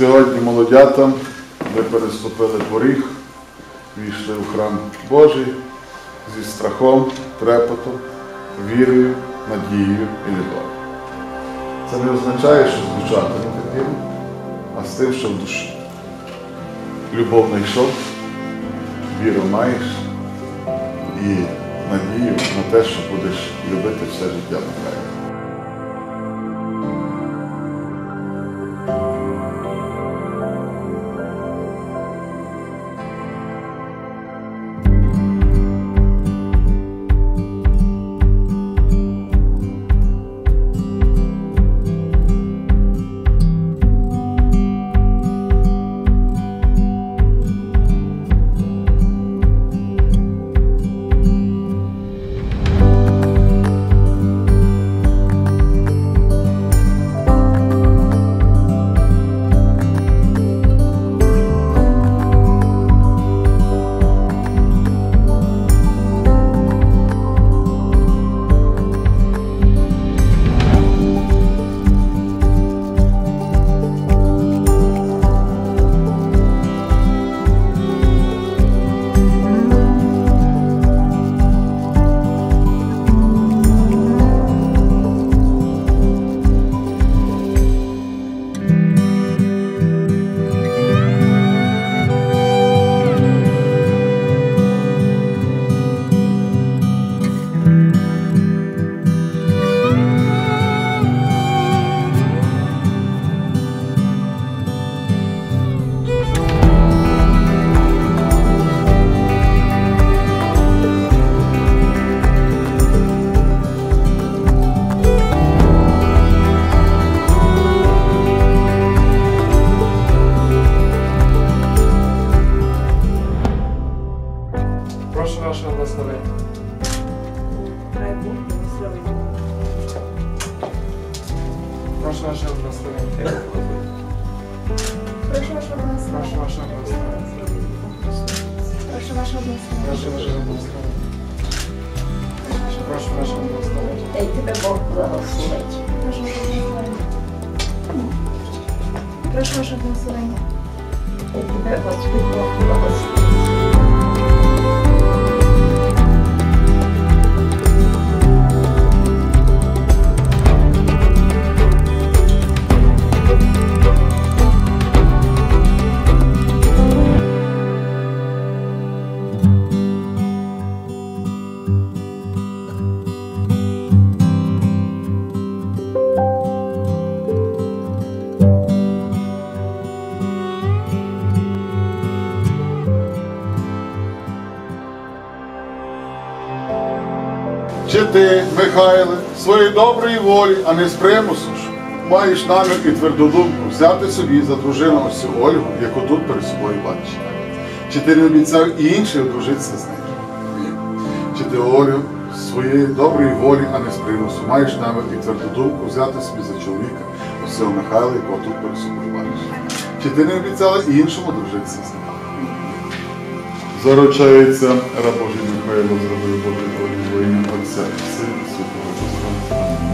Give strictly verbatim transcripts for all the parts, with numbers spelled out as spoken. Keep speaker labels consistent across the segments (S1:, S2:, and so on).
S1: Сьогодні молодятам ми переступили поріг, війшли в храм Божий зі страхом, трепотом, вірою, надією і любов'ю. Це не означає, що звучатиме таким, а з тим, що в душі. Любов знайшов, віру маєш і надію на те, що будеш любити все життя наперед.
S2: Прошу вашого благословення.
S3: Хай Бог благословить.
S2: Прошу вашого благословення.
S3: Прошу вашого благословення.
S2: Прошу вашого благословення.
S3: Прошу вашого благословення.
S2: Прошу вашого благословення. Прошу вашого благословення.
S4: Дай тебе Бог благословить.
S3: Прошу вашого благословення. Прошу вашого благословення.
S4: Дай тебе Господь Бог благословить.
S1: Чи ти, Михайле, своєї доброї волі, а не з примусу ж, маєш намір і тверду думку взяти собі за дружину ось цю Ольгу, яку тут перед собою бачиш? Чи ти не обіцяв і інший одружитися з нею? Ні. Чи ти, Олю, своєї доброї волі, а не з примусу, маєш намір і тверду думку взяти собі за чоловіка ось цього Михайла, якого тут перед собою бачиш? Чи ти не обіцяла і іншому одружитися з ним? Заручається раб Божий Михайло, зробив Божий волі во ім'я Отця і Сина і Святого Духа. Амінь.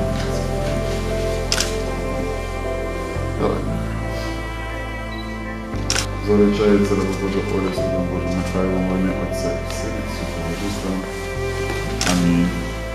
S1: Давай. Заручається раб Божий Оля, зробив Божий Михайло, во ім'я Отця і Сина і Святого Духа. Амінь.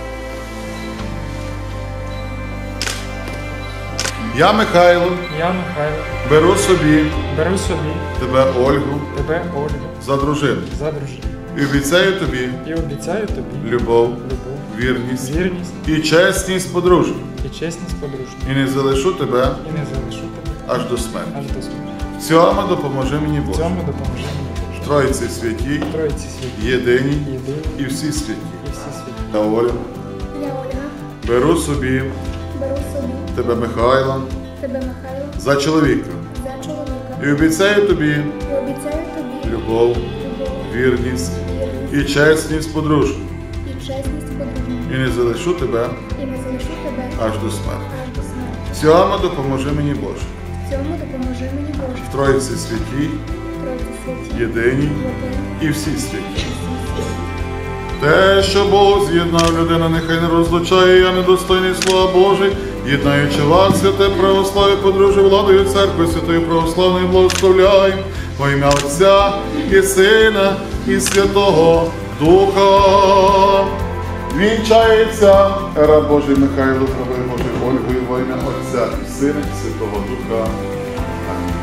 S1: Я, Михайло,
S2: Я, Михайло,
S1: беру собі
S2: беру собі
S1: тебе, Ольгу,
S2: тебе, Ольгу,
S1: за дружину
S2: за дружину
S1: і обіцяю тобі
S2: і обіцяю тобі
S1: любов,
S2: любов,
S1: вірність
S2: вірність
S1: і чесність подружню,
S2: і чесність подружню,
S1: і не залишу тебе
S2: і не залишу тебе
S1: аж до смерті.
S2: аж до смерті.
S1: В цьому допоможи мені
S2: В
S1: Боже.
S2: цьому допоможе мені Боже.
S1: Тройці святій,
S2: Тройці святі,
S1: єдиній
S2: єдині
S1: і всі святі.
S2: і всі святі.
S1: Та Оля,
S3: Я, Ольга,
S1: беру собі
S3: беру собі
S1: тебе, Михайла,
S3: тебе, Михайло,
S1: за чоловіка
S3: за чоловіка.
S1: і обіцяю тобі
S3: І обіцяю тобі
S1: любов,
S3: любов,
S1: вірність
S3: вірність
S1: і чесність подружню,
S3: і чесність подружню.
S1: і не залишу тебе
S3: І не залишу тебе
S1: аж до смерті.
S3: аж до смерті.
S1: В цьому допоможи мені Боже.
S3: В цьому допоможи мені Боже.
S1: В Тройці святій,
S3: Тройці святі,
S1: єдиній
S3: єдині
S1: і всі святі.
S3: і всі святі.
S1: Те, що Бог з'єднав, людина нехай не розлучає, я недостойний слова Божий, єднаючи вас, святе православ'я, подружжя владою церкви святої православної благословляємо во ім'я Отця і Сина і Святого Духа. Вінчається раб Божий Михайло, правою Божою Ольгою во ім'я Отця і Сина і Святого Духа. Амінь.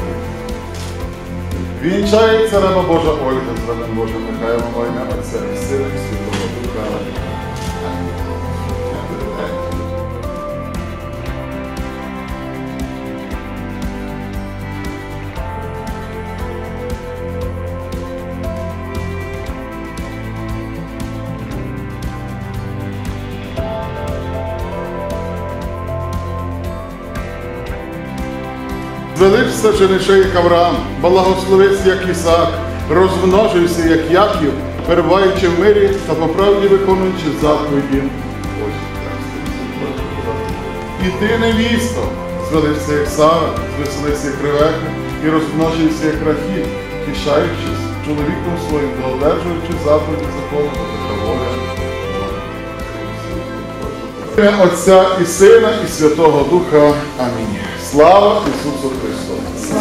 S1: Вінчається раба Божа Ольга з рабом Божим Михайлом во ім'я Отця і Сина і Святого Духа. Амінь. Звеличся жениши, як Авраам, благословився, як Ісаак, розмножився, як Яків, перебуваючи в мирі та по правді виконуючи заповіді. І ти, невісто, звеличся, як Сара, звеселися, як Ревека, і розмножився, як Рахіль, тішаючись чоловіком своїм, та одержуючи заповіді закону та така воля. В ім'я Отця і Сина і Святого Духа. Амінь. Слава Ісусу Христу!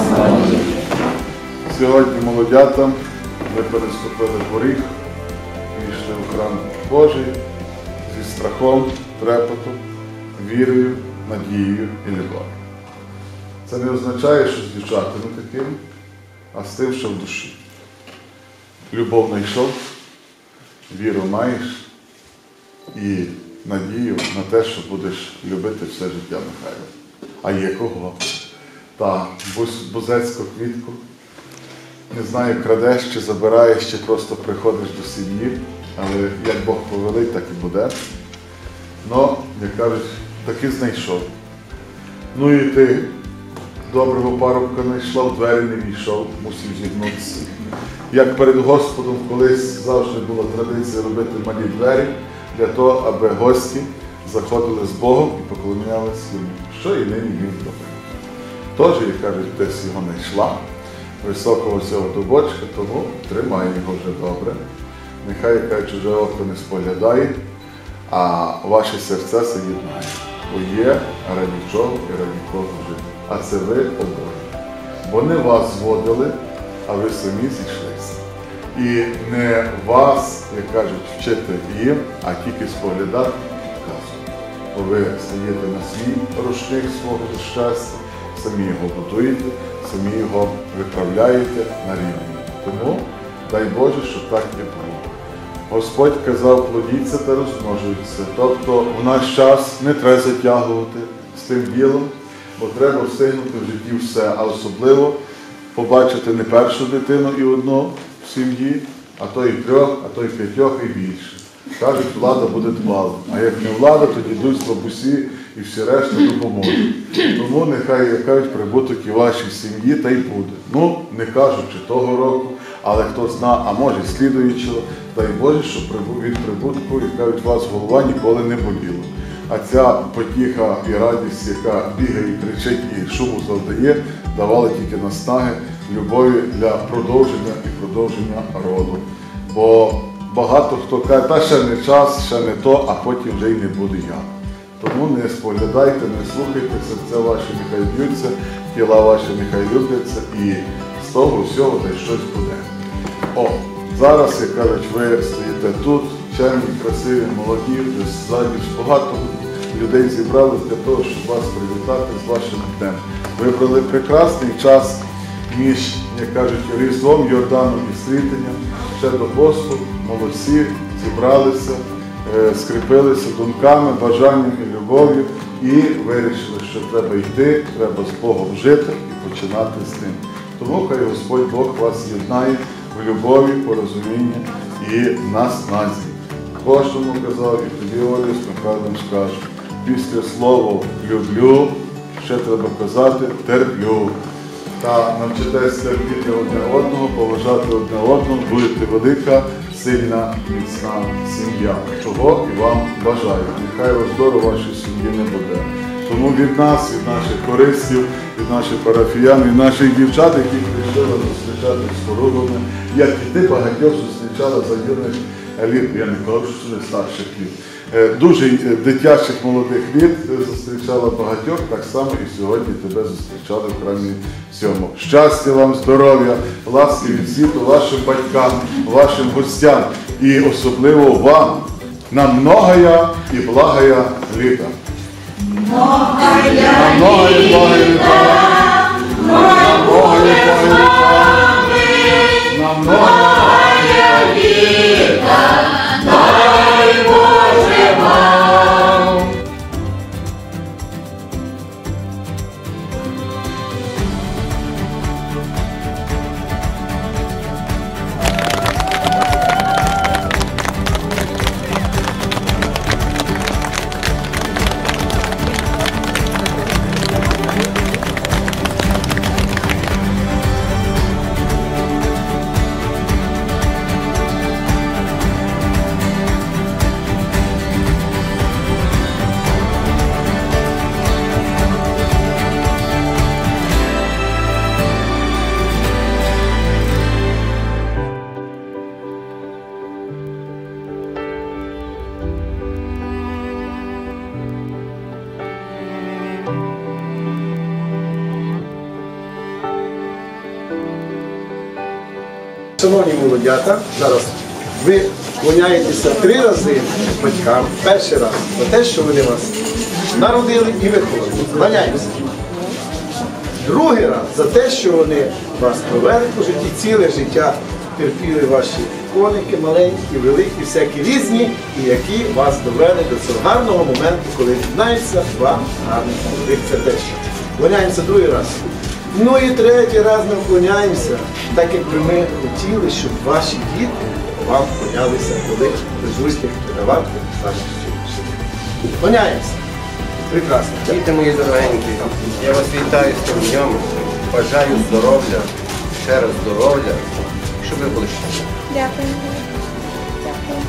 S1: Сьогодні молодята ви переступили поріг, війшли у храм Божий зі страхом, трепетом, вірою, надією і любов'ю. Це не означає, що з дівчатами такими, а з тим, що в душі. Любов знайшов, віру маєш і надію на те, що будеш любити все життя Михайла. А є кого? Та бузецьку квітку, не знаю, крадеш чи забираєш, чи просто приходиш до сім'ї, але як Бог повелить, так і буде. Но, як кажуть, таки знайшов. Ну і ти доброго парубка знайшла, в двері не війшов, мусив зігнутися. Як перед Господом колись завжди була традиція робити малі двері, для того, аби гості заходили з Богом і поклонялися йому, що і нині він робив. Тож, як кажуть, десь його знайшла, високого цього дубочка, тому тримай його вже добре. Нехай, яка чуже око не споглядає, а ваші серця се єднає. Бо є раді чого і раді кого жити. А це ви обоє. Бо не вас зводили, а ви самі зійшлися. І не вас, як кажуть, вчити їм, а тільки споглядати і показувати. Бо ви стоїте на свій рушник свого щастя, самі його будуєте, самі його виправляєте на рівні. Тому дай Боже, щоб так і було. Господь казав, плодіться та розмножуйтеся. Тобто в наш час не треба затягувати з тим ділом, бо треба встигнути в житті все, а особливо побачити не першу дитину і одну в сім'ї, а то і трьох, а то і п'ятьох і більше. Кажуть, влада буде дбала. А як не влада, то дідусь, бабусі і всі решта допоможуть. Тому нехай, як кажуть, прибуток і вашій сім'ї та й буде. Ну, не кажучи того року, але хто зна, а може і слідуючого, дай Боже, щоб від прибутку, як кажуть, вас голова ніколи не боліла. А ця потіха і радість, яка бігає, кричить і шуму завдає, давали тільки наснаги, любові для продовження і продовження роду. Бо багато хто каже, та ще не час, ще не то, а потім вже й не буде я. Тому не споглядайте, не слухайте, серця ваші нехай б'ються, тіла ваші нехай любляться, і з того всього десь щось буде. О, зараз, як кажуть, ви стоїте тут, чемні, красиві, молоді, десь ззаді багато людей зібрались для того, щоб вас привітати з вашим днем. Вибрали прекрасний час між, як кажуть, Різдвом, Йорданом і Стрітенням, ще до посту, молодці, зібралися, скріпилися думками, бажанням і любов'ю і вирішили, що треба йти, треба з Богом жити і починати з ним. Тому хай Господь Бог вас єднає в любові, порозумінні і насназі. Кожному казав, і тобі, Олі, з Михайлом скажу, після слова «люблю» ще треба казати «терплю». Та навчитесь терпіти одне одного, поважати одне одного, будете велика, сильна, міцна сім'я, чого і вам бажаю. Нехай роздору вашій сім'ї не буде. Тому від нас, від наших користів, від наших парафіян, від наших дівчат, які прийшли зустрічати з хоругами, як і ти багатьох зустрічала за юних літ, я не кажу, що не старших літ. е, дуже е, дитячих молодих літ е, зустрічала багатьох, так само і сьогодні тебе зустрічали в храмі сьомому. Щастя вам, здоров'я, ласки від світу вашим батькам, вашим гостям і особливо вам на многая і благая літа. Многая, на многая і благая літа. На многая і благая літа. На многая літа. Дай Боже вам.
S5: Шановні молодята, зараз ви вклоняєтеся три рази батькам, перший раз за те, що вони вас народили і виховали. Вклоняємося. Другий раз за те, що вони вас провели по житті, ціле життя терпіли ваші коники, маленькі, великі, всякі різні, і які вас довели до цього гарного моменту, коли єднаються два гарних молодих сердечка. Вклоняємося другий раз. Ну і третій раз ми вклоняємося, так якби ми хотіли, щоб ваші діти вам вклонялися, коли прийшли передавати ваші життя. Вклоняємося. Прекрасно.
S6: Діти мої дорогенькі, я вас вітаю з цим днем, бажаю здоров'я, ще раз здоров'я, щоб ви були щасливі.
S3: Дякую. Дякую.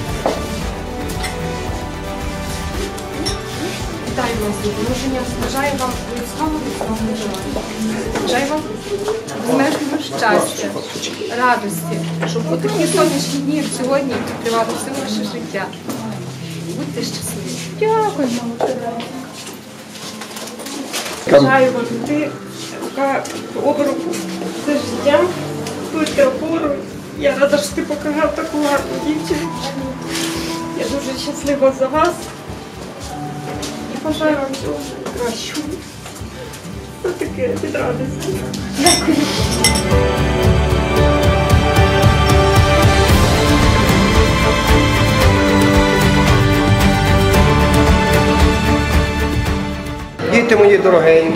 S7: Вітаю вас, друження. Бажаю вам людського міцного здоров'я. Бажаю вам безмежного щастя, радості, щоб у такі сонячні дні, як сьогодні, тривало все ваше життя. Будьте щасливі.
S3: Дякую, мама.
S7: Бажаю вам йти рука об руку за життя, будьте опорою. Я рада, що ти показав таку гарну дівчину. Я дуже щаслива за вас. І бажаю вам всього кращого. Це таке від радості. Дякую.
S6: Діти мої дорогенькі,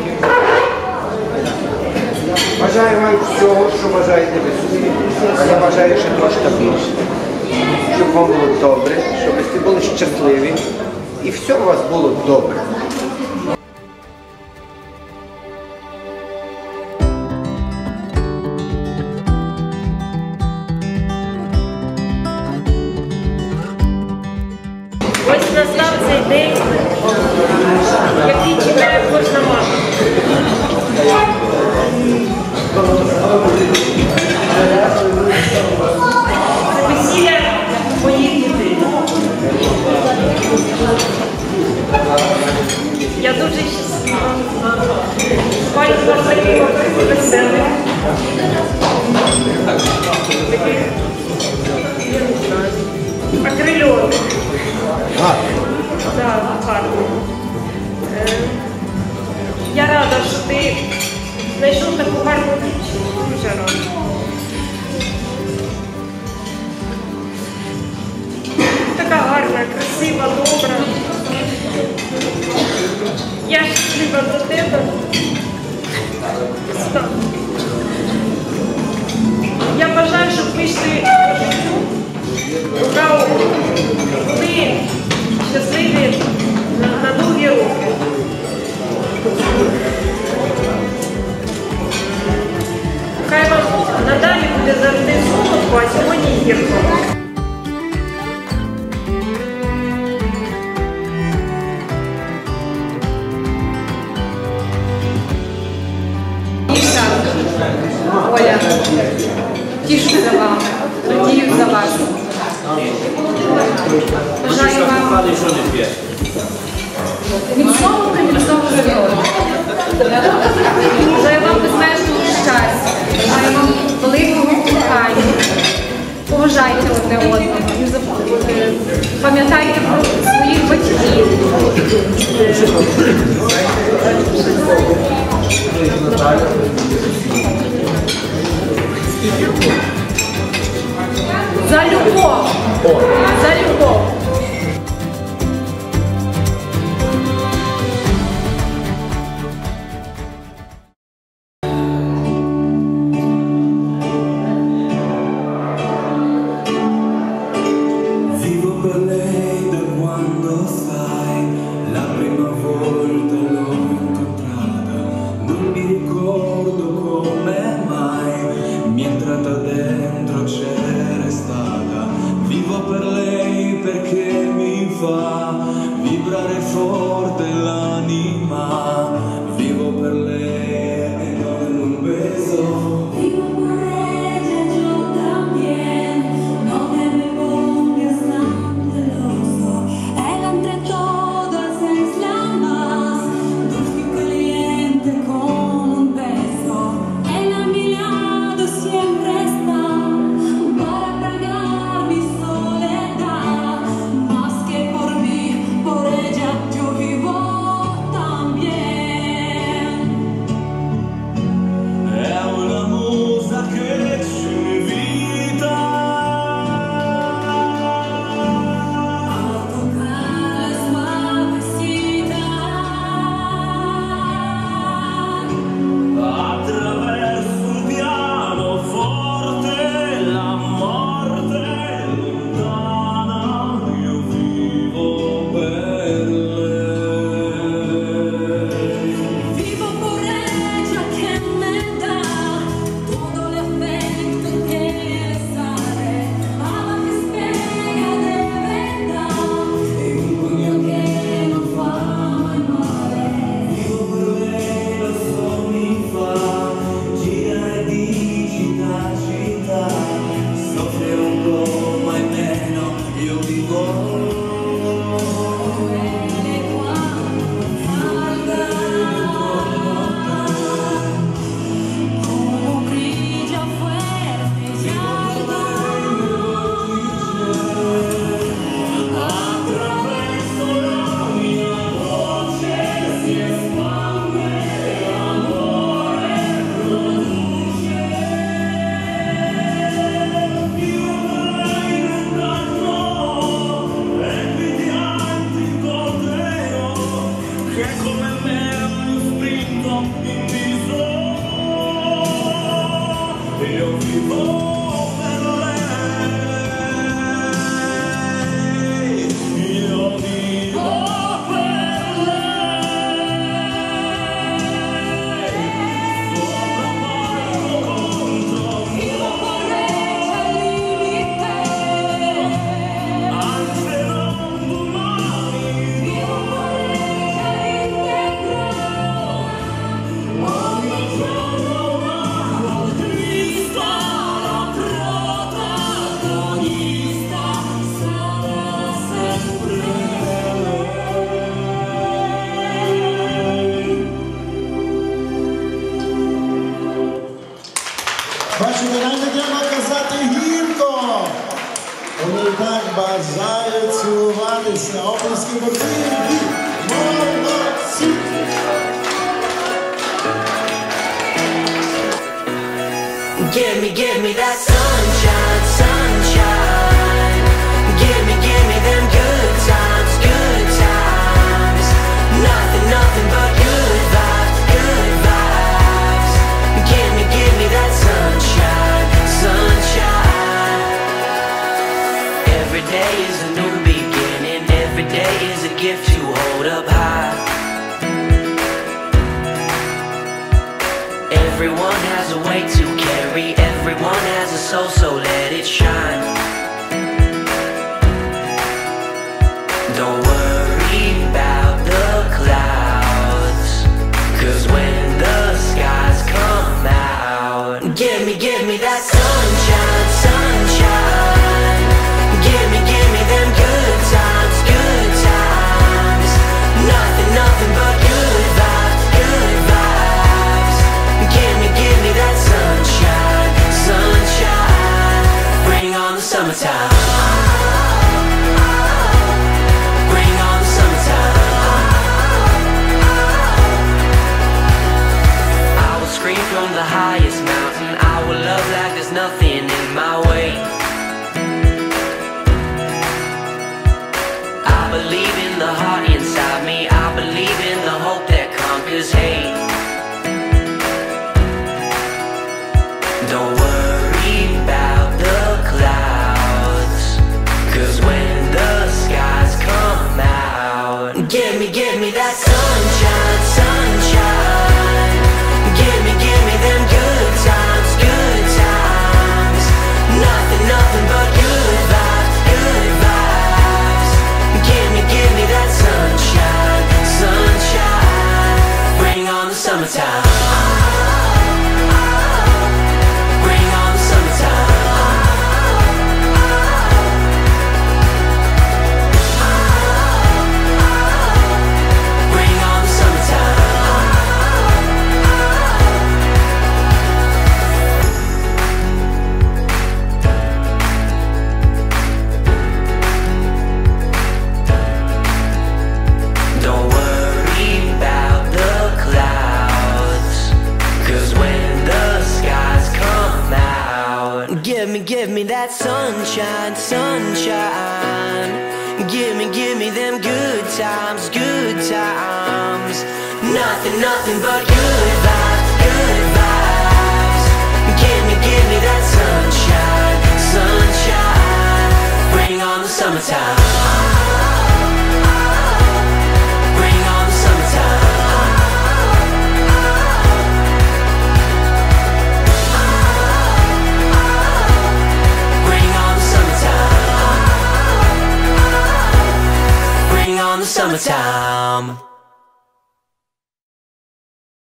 S6: бажаю вам всього, що бажаєте ви собі, а я бажаю ще трошки більше. Щоб вам було добре, щоб ви були щасливі і все у вас було добре.
S7: Ось настав цей день, який чекає кожна мама. Це весілля моїх дітей. Я дуже щаслива. Маю вас таких веселих, таких, я не знаю, окрильованих. Так, гарно. Е, Я рада, що ти знайшов таку гарну дівчину. Дуже рада. Така гарна, красива, добра. Я щаслива за тебе. Я бажаю, щоб ви йшли по життю рука об руку. Були щасливі на, на довгі роки. Хай вам надалі буде завжди солодко, а сьогодні гірко. Оля, тішусь за вами, радію за вас. Бажаю вам
S8: Наталі що не п'є?
S9: Міцного приміцного здоров'я. Бажаю вам безмежного щастя, бажаю вам великого кохання. Поважайте одне одного, не забудьте. Пам'ятайте про своїх батьків. За любов! За любов!
S5: Бачите, нам не треба казати гірко. Вони так бажають цілуватися. Оплески Богдії. Молодці!
S10: Give me, give me that sunshine, sunshine. Give me, give me them good times, good times. Nothing, nothing but good vibes, good vibes. Give me, give me that sunshine, sunshine. Every day is a new beginning. Every day is a gift to hold up high. Everyone has a way to carry, everyone has a soul, so let it shine. Don't worry about the clouds, 'cause when the skies come out, give me, give me that sunshine, sunshine. Give me, give me them good times, good from the highest mountain. I will love like there's nothing in my way. I believe in the heart inside me. I believe in the hope that conquers hate. Don't worry about the clouds, 'cause when the skies come out, give me, give me that sunshine, sunshine. Give me, give me them good times, good times. Nothing, nothing but good vibes, good vibes. Give me, give me that sunshine, sunshine. Bring on the summertime. Bring on the summertime. Bring on the summertime. Don't worry about the clouds, 'cause when the skies come out, give me, give me that sunshine, sunshine. Give me, give me them good times, good times. Nothing, nothing but good vibes, good vibes. Give me, give me that sunshine, sunshine. Bring on the summertime. Bring on the summertime. Bring on the summertime. Bring on the summertime.